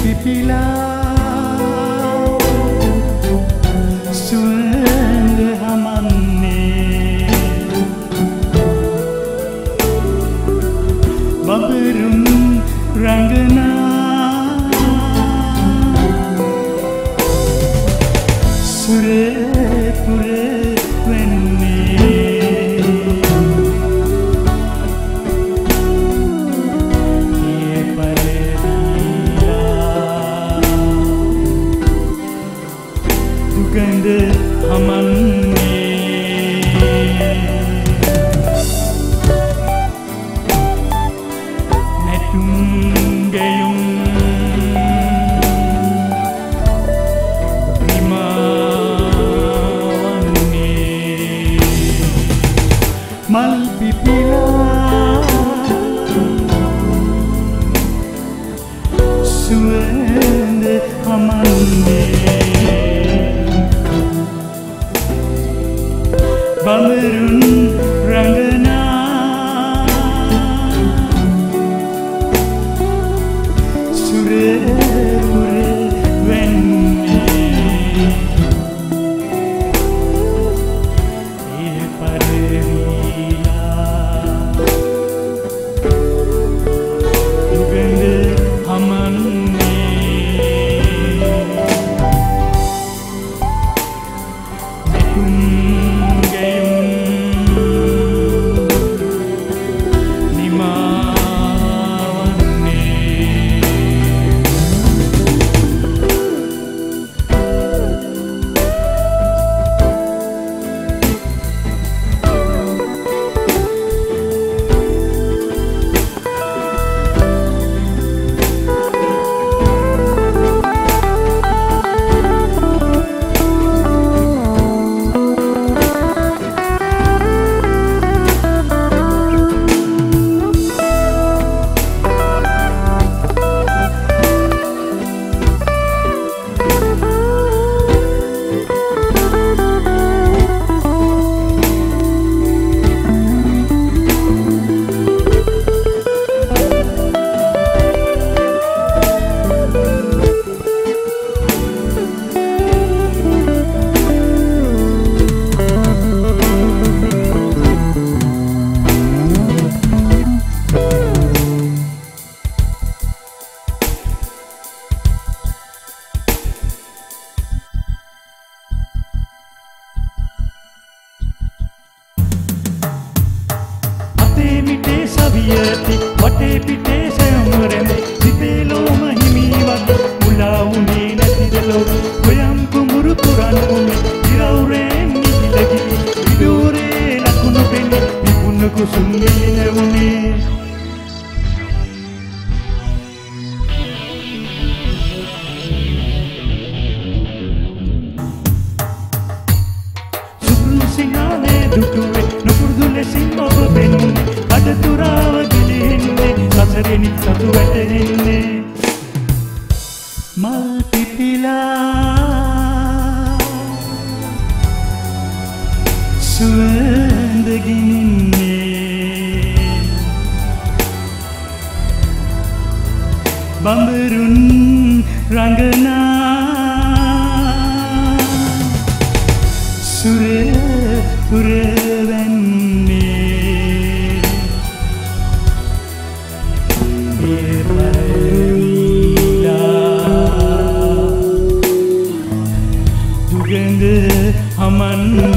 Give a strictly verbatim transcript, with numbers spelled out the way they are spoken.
පිපිලා සුවඳ හමන්නේ බබරුන් රංගනා සුරේ පුරේ වෙන්නේ ඒ පරිදිලා දුගඳ හමන්නේ නැතුම් ගෙයුම් මල් පිපිලා සුවඳ හමන්නේ බඹරුන් රංගනා සුරේ පුරේ වෙන්නේ ඒ පරිදිලා දුගඳ හමන්නේ නැතුම් ගෙයුම් සවියති වටේ පිටේ සයමරෙම සිතේ ලෝම හිමිවත් මුලා වුණේ නැතිද ලොව ඔයම් කුඹුරු පුරන් උනේ ඉරවුරෙන් නිදිලගි ඉදෝරේ ලකුණු පෙන්නේ විකුණ කුසුම් නෙලුනේ සුදුන් සිනානේ දුටුවේ නොපුරුදු ලෙසින් ඔබ වෙන්නේ අදතුරාව ගිලින්නේ සසරෙනි සතු වැටෙන්නේ මල් පිපිලා සුවඳ ගිනින්නේ බඹරුන් රංගනා සුරේ පුරේ වෙන්නේ ඒ පරිදිලා දුගඳ හමන්නේ